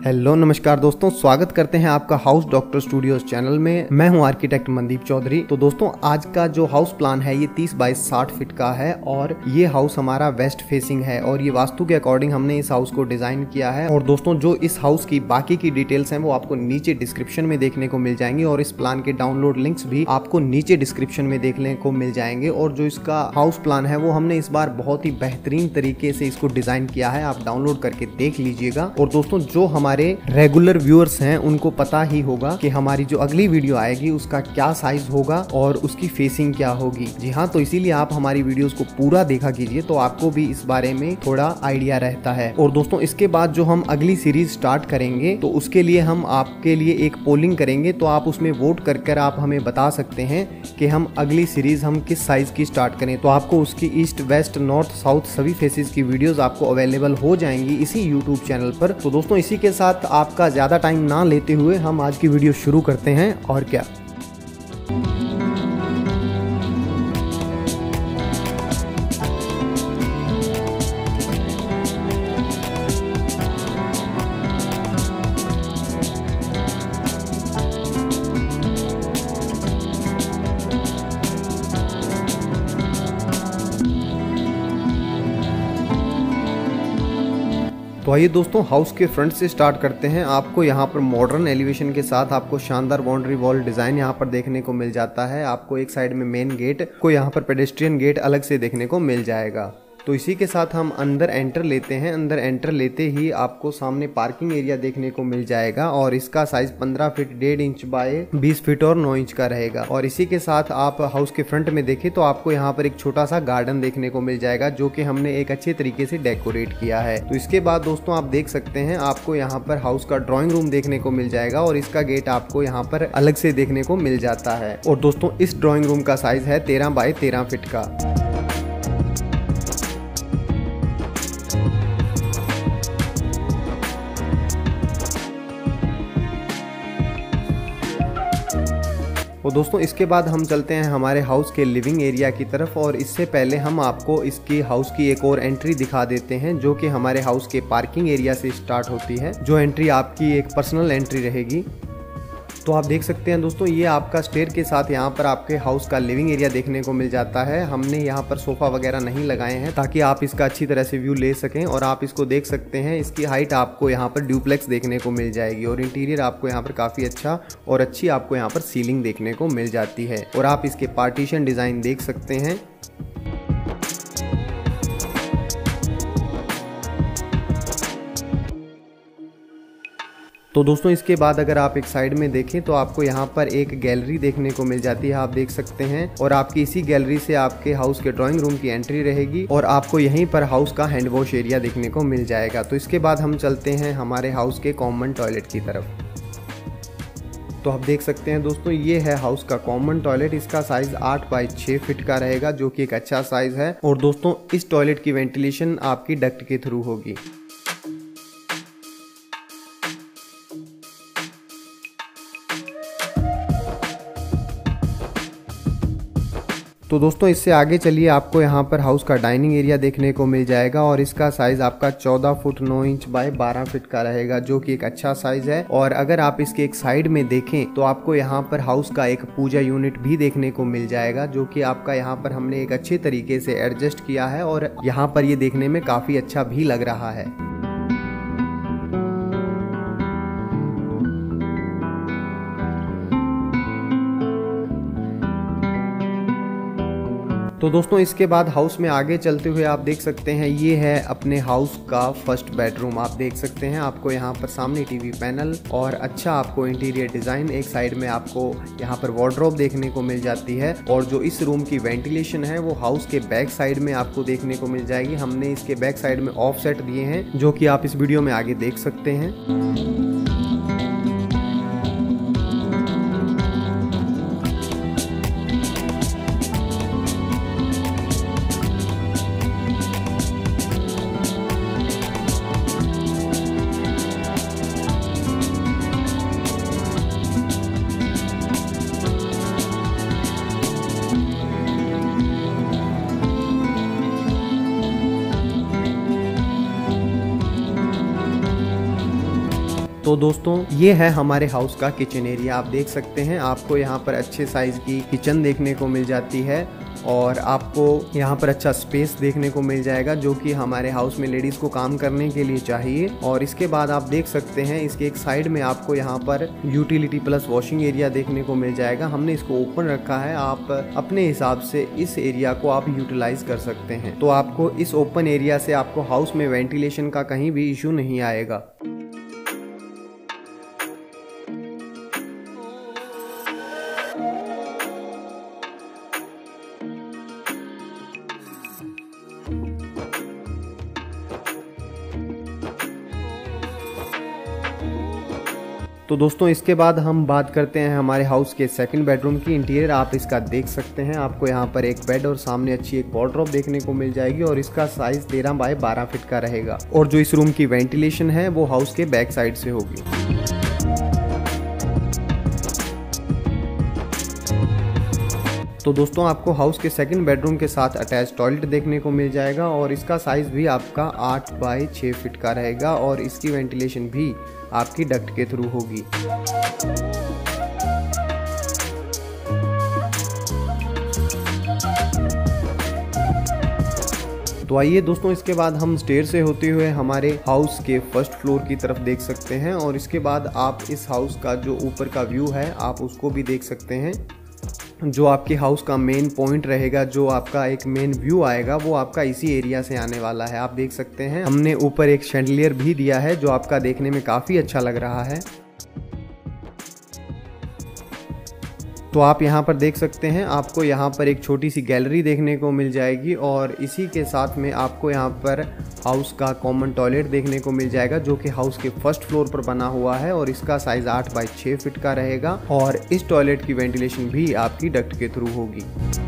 Hello नमस्कार दोस्तों, स्वागत करते हैं आपका हाउस डॉक्टर स्टूडियोज चैनल में। मैं हूं आर्किटेक्ट मनदीप चौधरी। तो दोस्तों, आज का जो हाउस प्लान है ये 30 बाई 60 फीट का है और ये हाउस हमारा वेस्ट फेसिंग है और ये वास्तु के अकॉर्डिंग हमने इस हाउस को डिजाइन किया है। और दोस्तों, जो इस हाउस की बाकी की डिटेल्स हैं वो आपको नीचे डिस्क्रिप्शन में देखने को मिल जाएंगी और इस प्लान के डाउनलोड लिंक्स भी आपको नीचे डिस्क्रिप्शन में देखने को मिल जाएंगे। और जो इसका हाउस प्लान है वो हमने इस बार बहुत ही बेहतरीन तरीके से इसको डिजाइन किया है, आप डाउनलोड करके देख लीजिएगा। और दोस्तों, जो हमारे रेगुलर व्यूअर्स हैं उनको पता ही होगा कि हमारी जो अगली वीडियो आएगी उसका क्या साइज होगा और उसकी फेसिंग क्या होगी। जी हाँ, तो इसीलिए आप हमारी वीडियोस को पूरा देखा कीजिए तो आपको भी इस बारे में थोड़ा आइडिया रहता है। और दोस्तों, इसके बाद जो हम अगली सीरीज स्टार्ट करेंगे तो उसके लिए हम आपके लिए एक पोलिंग करेंगे, तो आप उसमें वोट कर आप हमें बता सकते हैं कि हम अगली सीरीज हम किस साइज की स्टार्ट करें। तो आपको उसकी ईस्ट, वेस्ट, नॉर्थ, साउथ सभी फेसेस की वीडियोस आपको अवेलेबल हो जाएंगी इसी यूट्यूब चैनल पर। तो दोस्तों, इसी के साथ आपका ज्यादा टाइम ना लेते हुए हम आज की वीडियो शुरू करते हैं। और क्या, तो आइए दोस्तों, हाउस के फ्रंट से स्टार्ट करते हैं। आपको यहाँ पर मॉडर्न एलिवेशन के साथ आपको शानदार बाउंड्री वॉल डिजाइन यहाँ पर देखने को मिल जाता है। आपको एक साइड में मेन गेट को यहाँ पर पेडेस्ट्रियन गेट अलग से देखने को मिल जाएगा। तो इसी के साथ हम अंदर एंटर लेते हैं। अंदर एंटर लेते ही आपको सामने पार्किंग एरिया देखने को मिल जाएगा और इसका size 15 feet 1.5 inch by 20 feet और 9 इंच का रहेगा। और इसी के साथ आप हाउस के फ्रंट में देखें तो आपको यहाँ पर एक छोटा सा गार्डन देखने को मिल जाएगा जो कि हमने एक अच्छे तरीके से डेकोरेट किया है। तो इसके बाद दोस्तों, आप देख सकते हैं आपको यहाँ पर हाउस का ड्राइंग रूम देखने को मिल जाएगा और इसका गेट आपको यहाँ पर अलग से देखने को मिल जाता है। और दोस्तों, इस ड्राइंग रूम का साइज है 13 बाय 13 फीट का। और दोस्तों, इसके बाद हम चलते हैं हमारे हाउस के लिविंग एरिया की तरफ। और इससे पहले हम आपको इसकी हाउस की एक और एंट्री दिखा देते हैं जो कि हमारे हाउस के पार्किंग एरिया से स्टार्ट होती है। जो एंट्री आपकी एक पर्सनल एंट्री रहेगी। तो आप देख सकते हैं दोस्तों, ये आपका स्टेयर के साथ यहाँ पर आपके हाउस का लिविंग एरिया देखने को मिल जाता है। हमने यहाँ पर सोफा वगैरह नहीं लगाए हैं ताकि आप इसका अच्छी तरह से व्यू ले सकें। और आप इसको देख सकते हैं, इसकी हाइट आपको यहाँ पर ड्यूप्लेक्स देखने को मिल जाएगी और इंटीरियर आपको यहाँ पर काफ़ी अच्छा और अच्छी आपको यहाँ पर सीलिंग देखने को मिल जाती है। और आप इसके पार्टीशन डिज़ाइन देख सकते हैं। तो दोस्तों, इसके बाद अगर आप एक साइड में देखें तो आपको यहाँ पर एक गैलरी देखने को मिल जाती है, आप देख सकते हैं। और आपकी इसी गैलरी से आपके हाउस के ड्राइंग रूम की एंट्री रहेगी और आपको यहीं पर हाउस का हैंड वॉश एरिया देखने को मिल जाएगा। तो इसके बाद हम चलते हैं हमारे हाउस के कॉमन टॉयलेट की तरफ। तो आप देख सकते हैं दोस्तों, ये है हाउस का कॉमन टॉयलेट। इसका साइज 8 बाई 6 फीट का रहेगा जो कि एक अच्छा साइज है। और दोस्तों, इस टॉयलेट की वेंटिलेशन आपकी डक्ट के थ्रू होगी। तो दोस्तों, इससे आगे चलिए, आपको यहाँ पर हाउस का डाइनिंग एरिया देखने को मिल जाएगा और इसका साइज आपका 14 फुट 9 इंच बाय 12 फीट का रहेगा जो कि एक अच्छा साइज है। और अगर आप इसके एक साइड में देखें तो आपको यहाँ पर हाउस का एक पूजा यूनिट भी देखने को मिल जाएगा जो कि आपका यहाँ पर हमने एक अच्छे तरीके से एडजस्ट किया है और यहाँ पर ये देखने में काफी अच्छा भी लग रहा है। तो दोस्तों, इसके बाद हाउस में आगे चलते हुए आप देख सकते हैं, ये है अपने हाउस का फर्स्ट बेडरूम। आप देख सकते हैं, आपको यहाँ पर सामने टीवी पैनल और अच्छा आपको इंटीरियर डिजाइन, एक साइड में आपको यहाँ पर वार्डरोब देखने को मिल जाती है। और जो इस रूम की वेंटिलेशन है वो हाउस के बैक साइड में आपको देखने को मिल जाएगी। हमने इसके बैक साइड में ऑफ सेट दिए हैं जो कि आप इस वीडियो में आगे देख सकते हैं। तो दोस्तों ये है हमारे हाउस का किचन एरिया। आप देख सकते हैं आपको यहाँ पर अच्छे साइज की किचन देखने को मिल जाती है और आपको यहाँ पर अच्छा स्पेस देखने को मिल जाएगा जो कि हमारे हाउस में लेडीज़ को काम करने के लिए चाहिए। और इसके बाद आप देख सकते हैं इसके एक साइड में आपको यहाँ पर यूटिलिटी प्लस वॉशिंग एरिया देखने को मिल जाएगा। हमने इसको ओपन रखा है, आप अपने हिसाब से इस एरिया को आप यूटिलाइज कर सकते हैं। तो आपको इस ओपन एरिया से आपको हाउस में वेंटिलेशन का कहीं भी इशू नहीं आएगा। तो दोस्तों इसके बाद हम बात करते हैं हमारे हाउस के सेकंड बेडरूम की। इंटीरियर आप इसका देख सकते हैं, आपको यहाँ पर एक बेड और सामने अच्छी एक वॉर्डरोब देखने को मिल जाएगी और इसका साइज 13 बाय 12 फीट का रहेगा। और जो इस रूम की वेंटिलेशन है वो हाउस के बैक साइड से होगी। तो दोस्तों आपको हाउस के सेकंड बेडरूम के साथ अटैच टॉयलेट देखने को मिल जाएगा और इसका साइज भी आपका 8 बाय 6 फीट का रहेगा और इसकी वेंटिलेशन भी आपकी डक्ट के थ्रू होगी। तो आइए दोस्तों इसके बाद हम स्टेयर से होते हुए हमारे हाउस के फर्स्ट फ्लोर की तरफ देख सकते हैं और इसके बाद आप इस हाउस का जो ऊपर का व्यू है आप उसको भी देख सकते हैं। जो आपके हाउस का मेन पॉइंट रहेगा, जो आपका एक मेन व्यू आएगा वो आपका इसी एरिया से आने वाला है। आप देख सकते हैं हमने ऊपर एक शैंडलियर भी दिया है जो आपका देखने में काफ़ी अच्छा लग रहा है। तो आप यहाँ पर देख सकते हैं आपको यहाँ पर एक छोटी सी गैलरी देखने को मिल जाएगी और इसी के साथ में आपको यहाँ पर हाउस का कॉमन टॉयलेट देखने को मिल जाएगा जो कि हाउस के फर्स्ट फ्लोर पर बना हुआ है और इसका साइज 8 बाय 6 फीट का रहेगा और इस टॉयलेट की वेंटिलेशन भी आपकी डक्ट के थ्रू होगी।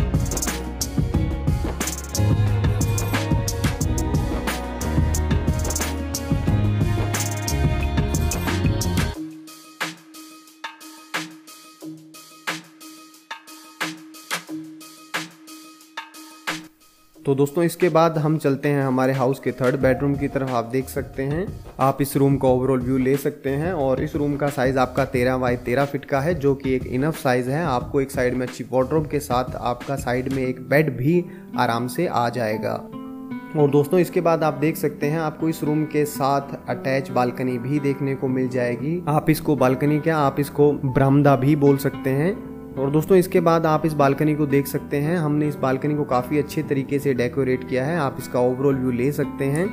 तो दोस्तों इसके बाद हम चलते हैं हमारे हाउस के थर्ड बेडरूम की तरफ। आप देख सकते हैं आप इस रूम का ओवरऑल व्यू ले सकते हैं और इस रूम का साइज आपका 13 बाय 13 फीट का है जो कि एक इनफ साइज है। आपको एक साइड में अच्छी वॉर्डरोब के साथ आपका साइड में एक बेड भी आराम से आ जाएगा। और दोस्तों इसके बाद आप देख सकते हैं आपको इस रूम के साथ अटैच बालकनी भी देखने को मिल जाएगी। आप इसको बालकनी क्या आप इसको बरामदा भी बोल सकते हैं। और दोस्तों इसके बाद आप इस बालकनी को देख सकते हैं, हमने इस बालकनी को काफ़ी अच्छे तरीके से डेकोरेट किया है। आप इसका ओवरऑल व्यू ले सकते हैं।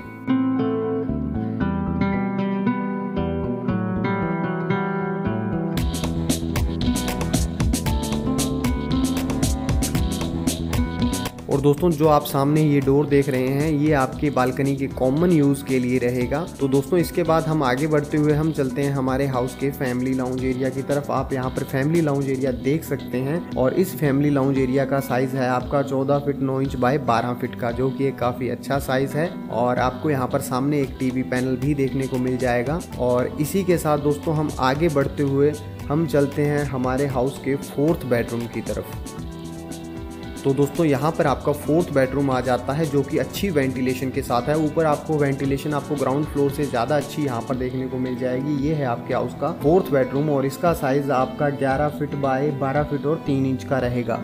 और दोस्तों जो आप सामने ये डोर देख रहे हैं ये आपके बालकनी के कॉमन यूज़ के लिए रहेगा। तो दोस्तों इसके बाद हम आगे बढ़ते हुए हम चलते हैं हमारे हाउस के फैमिली लाउंज एरिया की तरफ। आप यहाँ पर फैमिली लाउंज एरिया देख सकते हैं और इस फैमिली लाउंज एरिया का साइज है आपका 14 फीट 9 इंच बाय 12 फीट का जो कि एक काफ़ी अच्छा साइज है। और आपको यहाँ पर सामने एक टीवी पैनल भी देखने को मिल जाएगा। और इसी के साथ दोस्तों हम आगे बढ़ते हुए हम चलते हैं हमारे हाउस के फोर्थ बेडरूम की तरफ। तो दोस्तों यहाँ पर आपका फोर्थ बेडरूम आ जाता है जो कि अच्छी वेंटिलेशन के साथ है। ऊपर आपको वेंटिलेशन आपको ग्राउंड फ्लोर से ज़्यादा अच्छी यहाँ पर देखने को मिल जाएगी। ये है आपके हाउस का फोर्थ बेडरूम और इसका साइज आपका 11 फीट बाय 12 फीट और 3 इंच का रहेगा।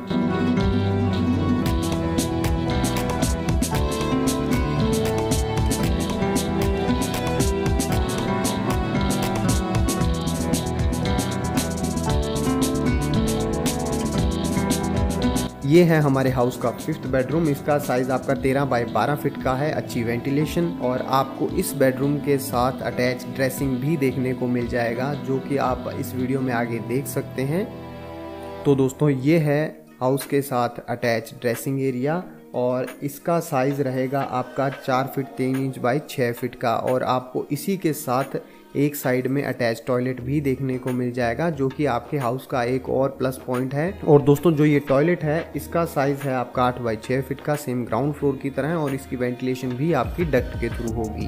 ये है हमारे हाउस का फिफ्थ बेडरूम। इसका साइज आपका 13 बाय 12 फीट का है, अच्छी वेंटिलेशन और आपको इस बेडरूम के साथ अटैच ड्रेसिंग भी देखने को मिल जाएगा जो कि आप इस वीडियो में आगे देख सकते हैं। तो दोस्तों ये है हाउस के साथ अटैच ड्रेसिंग एरिया और इसका साइज रहेगा आपका 4 फीट 3 इंच बाय 6 फीट का और आपको इसी के साथ एक साइड में अटैच टॉयलेट भी देखने को मिल जाएगा जो कि आपके हाउस का एक और प्लस पॉइंट है। और दोस्तों जो ये टॉयलेट है इसका साइज है आपका 8 बाय 6 फीट का, सेम ग्राउंड फ्लोर की तरह और इसकी वेंटिलेशन भी आपकी डक्ट के थ्रू होगी।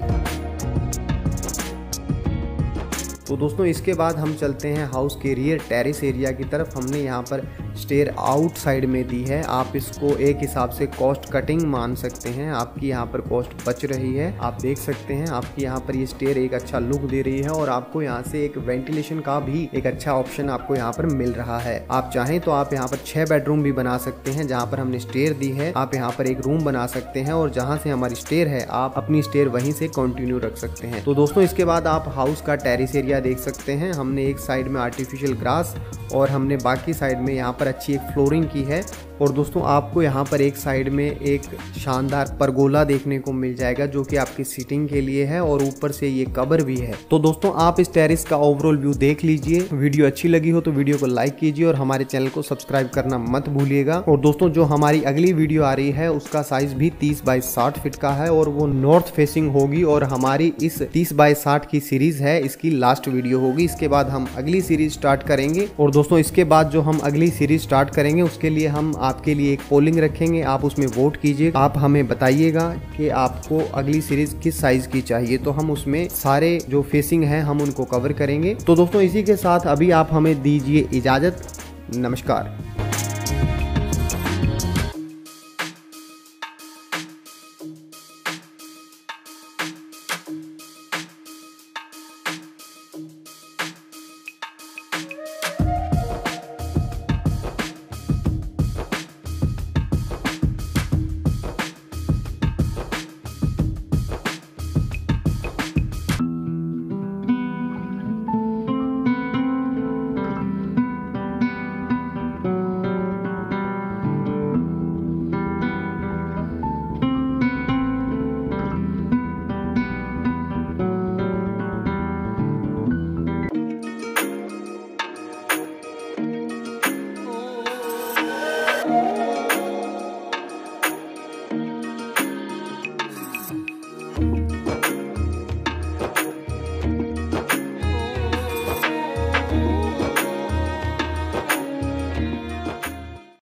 तो दोस्तों इसके बाद हम चलते हैं हाउस के रियर टेरेस एरिया की तरफ। हमने यहाँ पर स्टेयर आउट साइड में दी है। आप इसको एक हिसाब से कॉस्ट कटिंग मान सकते हैं, आपकी यहाँ पर कॉस्ट बच रही है। आप देख सकते हैं आपकी यहाँ पर ये स्टेयर एक अच्छा लुक दे रही है और आपको यहाँ से एक वेंटिलेशन का भी एक अच्छा ऑप्शन आपको यहाँ पर मिल रहा है। आप चाहें तो आप यहाँ पर 6 बेडरूम भी बना सकते हैं। जहाँ पर हमने स्टेयर दी है आप यहाँ पर एक रूम बना सकते हैं और जहाँ से हमारी स्टेयर है आप अपनी स्टेयर वहीं से कंटिन्यू रख सकते हैं। तो दोस्तों इसके बाद आप हाउस का टेरेस एरिया देख सकते हैं। हमने एक साइड में आर्टिफिशियल ग्रास और हमने बाकी साइड में यहाँ पर अच्छी एक फ्लोरिंग की है। और दोस्तों आपको यहाँ पर एक साइड में एक शानदार परगोला देखने को मिल जाएगा जो कि आपकी सीटिंग के लिए है और ऊपर से ये कवर भी है। तो दोस्तों आप इस टेरेस का ओवरऑल व्यू देख लीजिए। वीडियो अच्छी लगी हो तो वीडियो को लाइक कीजिए और हमारे चैनल को सब्सक्राइब करना मत भूलिएगा। और दोस्तों जो हमारी अगली वीडियो आ रही है उसका साइज भी 30 बाय 60 फीट का है और वो नॉर्थ फेसिंग होगी और हमारी इस 30 बाय 60 की सीरीज है इसकी लास्ट वीडियो होगी। इसके बाद हम अगली सीरीज स्टार्ट करेंगे। और दोस्तों इसके बाद जो हम अगली सीरीज स्टार्ट करेंगे उसके लिए हम आपके लिए एक पोलिंग रखेंगे, आप उसमें वोट कीजिए। आप हमें बताइएगा कि आपको अगली सीरीज किस साइज की चाहिए, तो हम उसमें सारे जो फेसिंग हैं हम उनको कवर करेंगे। तो दोस्तों इसी के साथ अभी आप हमें दीजिए इजाजत। नमस्कार।